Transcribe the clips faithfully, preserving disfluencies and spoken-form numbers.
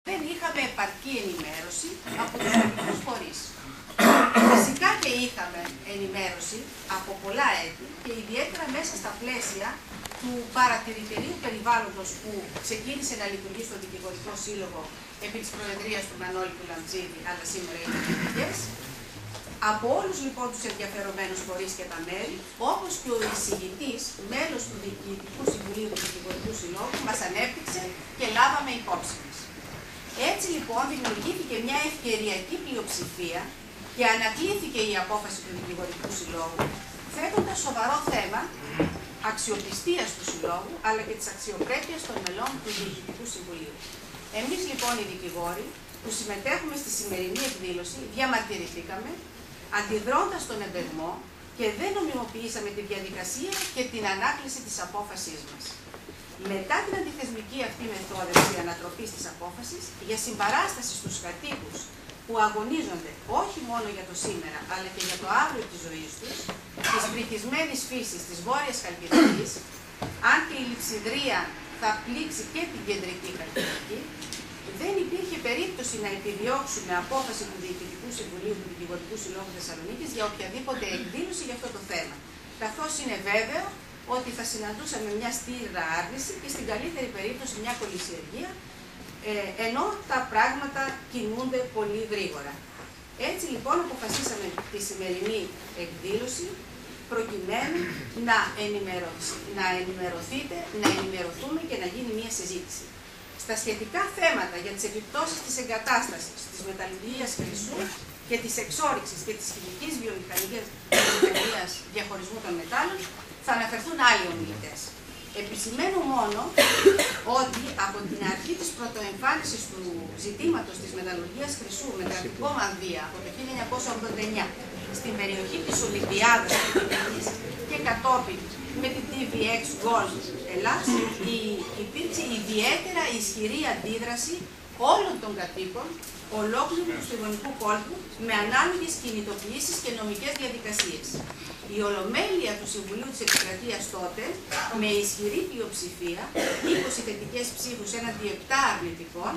δεν είχαμε επαρκή ενημέρωση από τους τοπικούς φορείς. Φυσικά και είχαμε ενημέρωση από πολλά έτη και ιδιαίτερα μέσα στα πλαίσια του παρατηρητηρίου περιβάλλοντος που ξεκίνησε να λειτουργεί στο Δικηγορικό Σύλλογο επί της προεδρίας του Μανώλη του Λαμτζίδη, αλλά σήμερα είναι ειδικές. Από όλους λοιπόν τους ενδιαφερομένους φορείς και τα μέλη, όπως και ο εισηγητής, μέλος του Διοικητικού Συμβουλίου του Δικηγορικού Συλλόγου, μας ανέπτυξε και λάβαμε υπόψη μας. Έτσι λοιπόν δημιουργήθηκε μια ευκαιριακή πλειοψηφία και ανακλήθηκε η απόφαση του Δικηγορικού Συλλόγου, θέτοντας σοβαρό θέμα αξιοπιστίας του Συλλόγου, αλλά και της αξιοπρέπειας των μελών του Διοικητικού Συμβουλίου. Εμείς λοιπόν οι δικηγόροι που συμμετέχουμε στη σημερινή εκδήλωση διαμαρτυρηθήκαμε, αντιδρώντας τον εμπεγμό και δεν νομιμοποιήσαμε τη διαδικασία και την ανάκληση της απόφασής μας. Μετά την αντιθεσμική αυτή μεθόδευση ανατροπής της απόφασης, για συμπαράσταση στους κατοίκους που αγωνίζονται όχι μόνο για το σήμερα, αλλά και για το αύριο της ζωής τους, της πρικισμένης φύσης της Βόρειας Χαλκιδικής, αν και η λειψιδρία θα πλήξει και την κεντρική Χαλκιδική, δεν υπήρχε περίπτωση να επιδιώξουμε απόφαση του Διοικητικού Συμβουλίου του Δικηγορικού Συλλόγου Θεσσαλονίκης για οποιαδήποτε εκδήλωση για αυτό το θέμα. Καθώς είναι βέβαιο ότι θα συναντούσαμε μια στήρρα άρνηση και στην καλύτερη περίπτωση μια κολυσιεργία, ε, ενώ τα πράγματα κινούνται πολύ γρήγορα. Έτσι λοιπόν αποφασίσαμε τη σημερινή εκδήλωση προκειμένου να, να ενημερωθείτε, να ενημερωθούμε και να γίνει μια συζήτηση. Στα σχετικά θέματα για τις επιπτώσεις της εγκατάστασης, της μεταλλουργίας χρυσού και της εξόρυξης και της χημικής βιομηχανίας διαχωρισμού των μετάλλων θα αναφερθούν άλλοι ομιλητές. Επισημαίνω μόνο ότι από την αρχή της πρωτοεμφάνισης του ζητήματος της μεταλλουργίας χρυσού με κρατικό μανδύα από το χίλια εννιακόσια ογδόντα εννιά στην περιοχή της Ολυμπιάδας και κατόπιν με την τι βι εξ Gold Ελλάς υπήρξε ιδιαίτερα ισχυρή αντίδραση όλων των κατοίκων ολόκληρου του στεγονικού κόλπου με ανάλογες κινητοποιήσεις και νομικές διαδικασίες. Η ολομέλεια του Συμβουλίου της Επικρατείας τότε, με ισχυρή πλειοψηφία, είκοσι θετικές ψήφους έναντι επτά αρνητικών,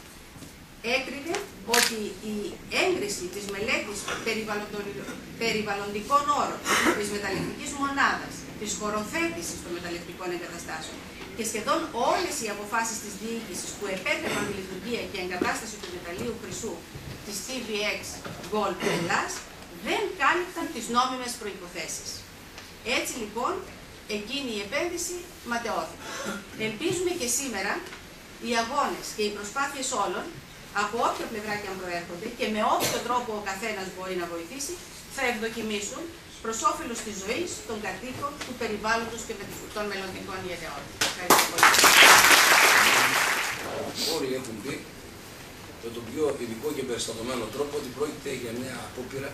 έκρινε ότι η έγκριση της μελέτης περιβαλλοντικών όρων της μεταλλευτικής μονάδας, της χωροθέτησης των μεταλλευτικών εγκαταστάσεων και σχεδόν όλες οι αποφάσεις της διοίκησης που επέτρεπαν τη λειτουργία και εγκατάσταση του μεταλλείου χρυσού της τι βι εξ Gold Ελλάς δεν κάλυπταν τις νόμιμες προϋποθέσεις. Έτσι λοιπόν, εκείνη η επένδυση ματαιώθηκε. Ελπίζουμε και σήμερα οι αγώνες και οι προσπάθειες όλων, από όποια πλευρά και αν προέρχονται και με όποιο τρόπο ο καθένας μπορεί να βοηθήσει, θα ευδοκιμήσουν προς όφελος της ζωής, των κατοίκων, του περιβάλλοντος και των μελλοντικών γενεών. Ευχαριστώ πολύ. Όλοι έχουν πει με τον πιο ειδικό και περιστατωμένο τρόπο ότι πρόκειται για μια απόπειρα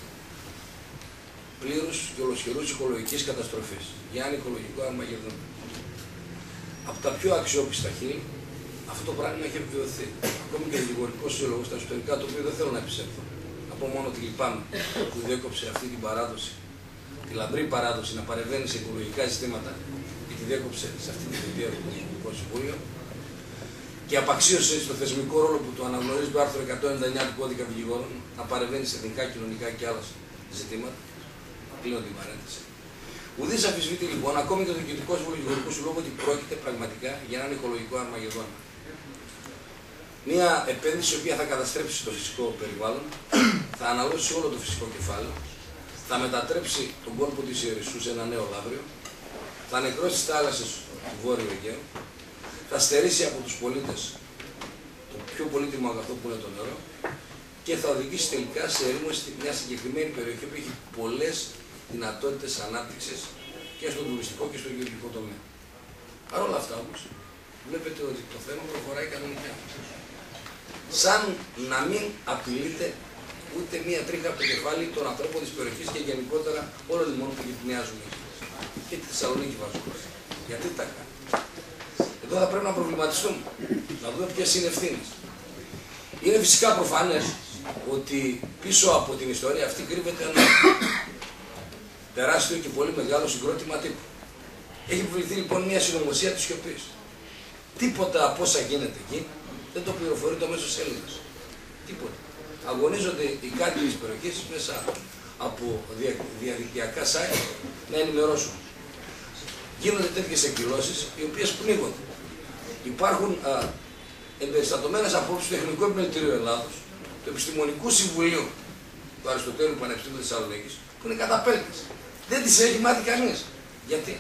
πλήρους και ολοσχερούς οικολογικής καταστροφής. Για ένα οικολογικό αρμαγεδόν. Από τα πιο αξιόπιστα χείλη, αυτό το πράγμα έχει επιβεβαιωθεί. Ακόμη και ο Δικηγορικός Σύλλογος στα εσωτερικά, το οποίο δεν θέλω να επισέλθω. Να πω μόνο ότι λυπάμαι που διέκοψε αυτή την παράδοση, τη λαμπρή παράδοση να παρεμβαίνει σε οικολογικά ζητήματα και τη διέκοψε σε αυτή τη θητεία του Δικηγορικού Συμβούλιο και απαξίωσε στο θεσμικό ρόλο που του αναγνωρίζει το άρθρο εκατόν ενενήντα εννιά του Κώδικα Δικηγόρων να παρεμβαίνει σε εθνικά, κοινωνικά και άλλα ζητήματα. Κλείνω την παρένθεση. Ουδής αμφισβητεί λοιπόν, ακόμη και το Διοικητικό Συμβούλιο του Δικηγορικού Συλλόγου, ότι πρόκειται πραγματικά για έναν οικολογικό αρμαγεδόνα. Μια επένδυση η οποία θα καταστρέψει το φυσικό περιβάλλον, θα αναλώσει όλο το φυσικό κεφάλαιο, θα μετατρέψει τον κόλπο της Ιερισσού σε ένα νέο λαύριο, θα νεκρώσει τις θάλασσες του Βόρειου Αιγαίου, θα στερήσει από τους πολίτες το πιο πολύτιμο αγαθό που είναι το νερό και θα οδηγήσει τελικά σε ερήμωση σε μια συγκεκριμένη περιοχή που έχει πολλές δυνατότητες ανάπτυξης και στον τουριστικό και στον γεωργικό τομέα. Παρ' όλα αυτά όμως, βλέπετε ότι το θέμα προχωράει κανονικά. Σαν να μην απειλείται ούτε μία τρίχα από το κεφάλι των ανθρώπων της περιοχής και γενικότερα όλων των δημών που γειτονιάζουν και τη Θεσσαλονίκη βάζουμε. Γιατί τα κάνει. Εδώ θα πρέπει να προβληματιστούμε, να δούμε ποιες είναι ευθύνες. Είναι φυσικά προφανές ότι πίσω από την ιστορία αυτή κρύβεται ένα τεράστιο και πολύ μεγάλο συγκρότημα τύπου. Έχει επιβληθεί λοιπόν μια συνωμοσία της σιωπής. Τίποτα από όσα γίνεται εκεί Δεν το πληροφορεί το μέσος Έλληνας. Τίποτα. Αγωνίζονται οι κάτοικοι της περιοχής μέσα από δια, διαδικτυακά site να ενημερώσουν. Γίνονται τέτοιες εκδηλώσεις οι οποίες πνίγονται. Υπάρχουν α, εμπεριστατωμένες απόψεις του Τεχνικού Επιμελητηρίου Ελλάδος, του Επιστημονικού Συμβουλίου του Αριστοτέλειου Πανεπιστήμιου Θεσσαλονίκης, που είναι καταπέλτες. Δεν τις έχει μάθει κανείς. Γιατί?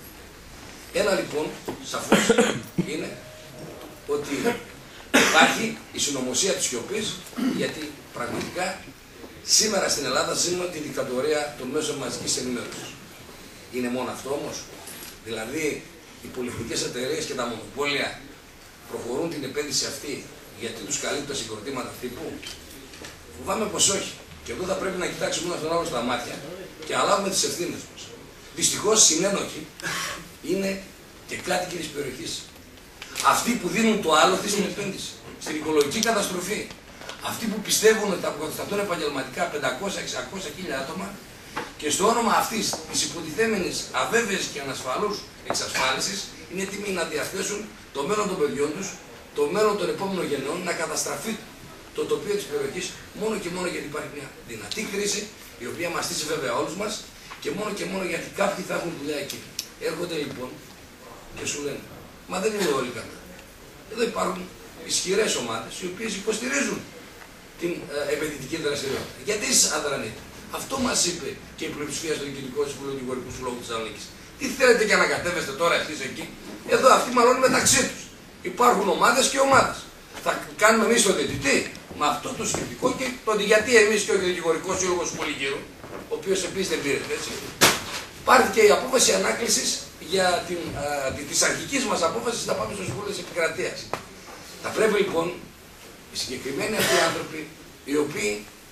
Ένα λοιπόν, σαφώς, είναι ότι υπάρχει η συνωμοσία της σιωπής, γιατί πραγματικά σήμερα στην Ελλάδα ζούμε τη δικτατορία των μέσων μαζικής ενημέρωσης. Είναι μόνο αυτό όμως? Δηλαδή οι πολυεθνικές εταιρείες και τα μονοπόλια προχωρούν την επένδυση αυτή γιατί τους καλύπτουν τα συγκροτήματα τύπου? Φοβάμαι πως όχι. Και εδώ θα πρέπει να κοιτάξουμε ένα τον άλλο στα μάτια και να λάβουμε τις ευθύνες μας. Δυστυχώς συνένοχοι είναι και κάτοικοι της περιοχής. Αυτοί που δίνουν το άλλο στην επένδυση, στην οικολογική καταστροφή. Αυτοί που πιστεύουν ότι θα αποκατασταθούν επαγγελματικά πεντακόσια με εξακόσια χιλιάδες άτομα και στο όνομα αυτής της υποτιθέμενης αβέβαιης και ανασφαλούς εξασφάλισης είναι έτοιμοι να διαθέσουν το μέλλον των παιδιών τους, το μέλλον των επόμενων γενναιών, να καταστραφεί το τοπίο της περιοχής μόνο και μόνο γιατί υπάρχει μια δυνατή κρίση η οποία μαστίζει βέβαια όλους μας και μόνο και μόνο γιατί κάποιοι θα έχουν δουλειά εκεί. Έρχονται λοιπόν και σου λένε, μα δεν είναι όλοι καλά. Εδώ υπάρχουν ισχυρές ομάδες οι οποίες υποστηρίζουν την ε, επενδυτική δραστηριότητα. Γιατί εσείς αδρανείτε? Αυτό μας είπε και η πλειοψηφία στο Διοικητικό Συμβούλιο του Γεωργικού Συλλόγου της Θεσσαλονίκης. Τι θέλετε και ανακατεύεστε τώρα εσείς εκεί? Εδώ αυτοί μαλώνουν μεταξύ τους. Υπάρχουν ομάδες και ομάδες. Θα κάνουμε εμείς το διαιτητή με αυτό το σκεπτικό και το ότι γιατί εμείς και ο Δικηγορικός Σύλλογος του Πολυγύρου, ο οποίος επίσης δεν πήρε έτσι, πάρθηκε η απόφαση ανάκλησης για την, α, τη, της αρχικής μας απόφασης να πάμε στο Συμβούλιο της Επικρατείας. Θα πρέπει λοιπόν οι συγκεκριμένοι αυτοί οι άνθρωποι, οι οποίοι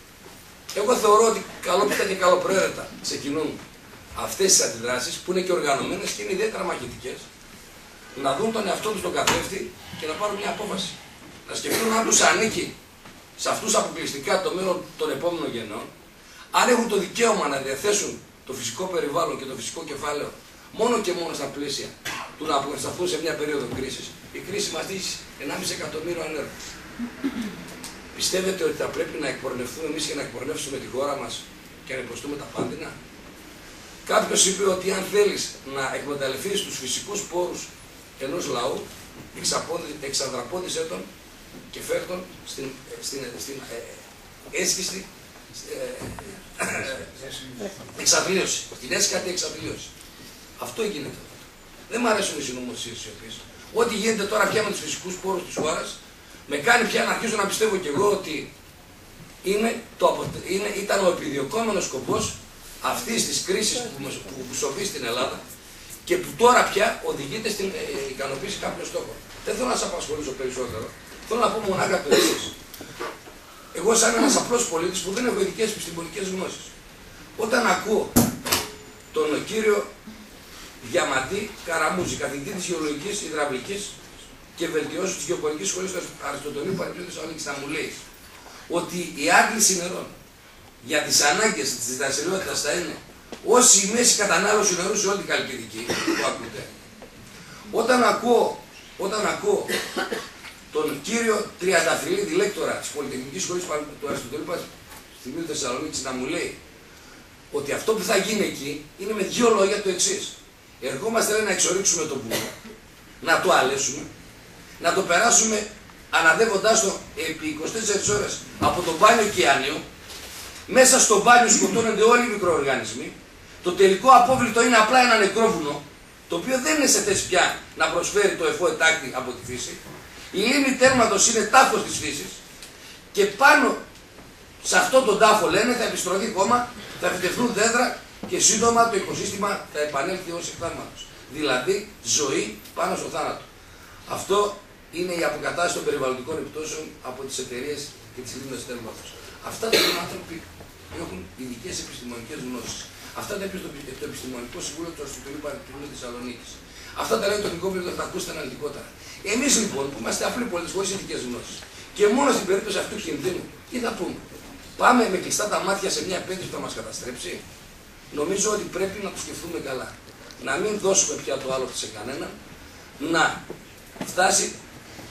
εγώ θεωρώ ότι καλόπιτα και καλοπροαίρετα ξεκινούν αυτές τις αντιδράσεις που είναι και οργανωμένες και είναι ιδιαίτερα μαχητικές, να δουν τον εαυτό τους τον καθρέφτη και να πάρουν μια απόφαση. Να σκεφτούν αν τους ανήκει σε αυτούς αποκλειστικά το μέλλον των επόμενων γεννών, αν έχουν το δικαίωμα να διαθέσουν το φυσικό περιβάλλον και το φυσικό κεφάλαιο μόνο και μόνο στα πλαίσια του να αποκατασταθούν σε μια περίοδο κρίσης. Η κρίση μας δείξει ενάμιση εκατομμύριο ανέργους. Πιστεύετε ότι θα πρέπει να εκπορνευτούμε εμείς και να εκπορνεύσουμε τη χώρα μας και να υποστούμε τα πάντινα? Κάποιος είπε ότι αν θέλεις να εκμεταλλευτείς τους φυσικούς πόρους ενός λαού, εξανδραπώδησέ τον και φέρ τον στην, στην, στην ε, έσχιστη ε, εξαθλίωση, την έσχατη εξαθλίωση. Αυτό γίνεται. Δεν μου αρέσουν οι συνωμοσίες οι οποίες. Ό,τι γίνεται τώρα πια με τους φυσικούς πόρους της χώρας, με κάνει πια να αρχίζω να πιστεύω κι εγώ ότι είναι το, είναι, ήταν ο επιδιωκόμενος σκοπός αυτής της κρίσης που, που, που σοβεί στην Ελλάδα και που τώρα πια οδηγείται στην ε, ικανοποίηση κάποιων στόχων. Δεν θέλω να σας απασχολήσω περισσότερο. Θέλω να πω μονάχα το εξής. Εγώ, σαν ένας απλός πολίτης που δεν έχω ειδικές επιστημονικές γνώσεις, όταν ακούω τον κύριο Διαμαντή Καραμούζη, καθηγητή της Γεωλογικής Ιδραυλικής και Βελτιώσεως της Γεωπονικής Σχολής του Αριστοτελείου Πανεπιστημίου Θεσσαλονίκης, να μου λέει ότι η άντληση νερών για τις ανάγκες της δραστηριότητας θα είναι όση η μέση κατανάλωση νερού σε όλη την Καλλικιδική που ακούτε. Όταν ακούω, όταν ακούω τον κύριο Τριανταφυλλίδη, λέκτορα της Πολυτεχνικής Σχολής του Αριστοτελείου Πανεπιστημίου Θεσσαλονίκης, να μου λέει ότι αυτό που θα γίνει εκεί είναι με δύο λόγια το εξής. Ερχόμαστε λέει, να εξορίξουμε το βουνό, να το αλέσουμε, να το περάσουμε αναδεύοντάς το επί είκοσι τέσσερις ώρες από το μπάνιο Κιάνιο. Μέσα στο μπάνιο σκοτώνονται όλοι οι μικροοργανισμοί. Το τελικό απόβλητο είναι απλά ένα νεκρό βουνό, το οποίο δεν είναι σε θέση πια να προσφέρει το εφό ετάκτη από τη φύση. Η λίμνη τέρματος είναι τάφος της φύσης και πάνω σε αυτό τον τάφο λένε θα επιστρωθεί χώμα, θα επιτευχθούν δέντρα και σύντομα το οικοσύστημα θα επανέλθει ως εκθάματος. Δηλαδή ζωή πάνω στο θάνατο. Αυτό είναι η αποκατάσταση των περιβαλλοντικών επιπτώσεων από τις εταιρείες και τις λίμνες τέρματος. Αυτά τα άνθρωποι έχουν ειδικές επιστημονικές γνώσεις. Αυτά τα είπε το Επιστημονικό Συμβούλιο του Αριστοτελείου Πανεπιστημίου Θεσσαλονίκης. Αυτά τα λέει το Εθνικό Βιβλίο, θα τα ακούσετε αναλυτικότερα. Εμείς λοιπόν που είμαστε απλοί πολίτες χωρίς ειδικές γνώσεις και μόνο στην περίπτωση αυτού του κινδύνου, τι θα πούμε? Πάμε με κλειστά τα μάτια σε μια επένδυση που θα μας καταστρέψει? Νομίζω ότι πρέπει να το σκεφτούμε καλά. Να μην δώσουμε πια το άλλο σε κανέναν, να φτάσει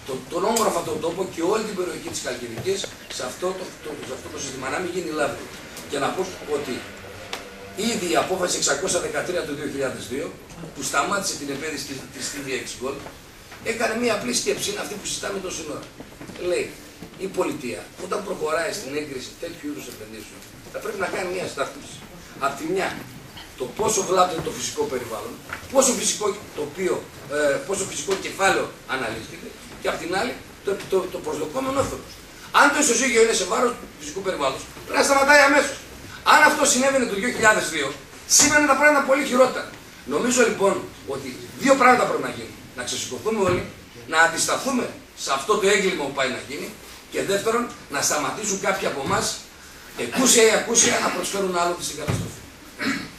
το, τον όμορφο αυτό τόπο και όλη την περιοχή της Χαλκιδικής σε αυτό το, το, το, αυτό το σύστημα, να μην γίνει λάθος. Και να πω ότι ήδη η απόφαση εξακόσια δεκατρία του δύο χιλιάδες δύο που σταμάτησε την επένδυση της τι βι εξ Gold έκανε μία απλή σκέψη, είναι αυτή που συζητάμε τόση ώρα. Λέει, η πολιτεία όταν προχωράει στην έγκριση τέτοιου είδους επενδύσεων θα πρέπει να κάνει μία στάθμιση. Απ' τη μια, το πόσο βλάπτεται το φυσικό περιβάλλον, πόσο φυσικό, τοπίο, ε, πόσο φυσικό κεφάλαιο αναλύθηκε και απ' την άλλη το, το, το προσδοκόμενο όφελος. Αν το ισοζύγιο είναι σε βάρος του φυσικού περιβάλλοντος, πρέπει να σταματάει αμέσως. Αν αυτό συνέβαινε το δύο χιλιάδες δύο, σήμερα τα πράγματα πολύ χειρότερα. Νομίζω λοιπόν ότι δύο πράγματα πρέπει να γίνουν. Να ξεσηκωθούμε όλοι, να αντισταθούμε σε αυτό το έγκλημα που πάει να γίνει και δεύτερον, να σταματήσουν κάποιοι από εμάς, εκούσια ή ακούσια, να προσφέρουν άλλο στην καταστροφή.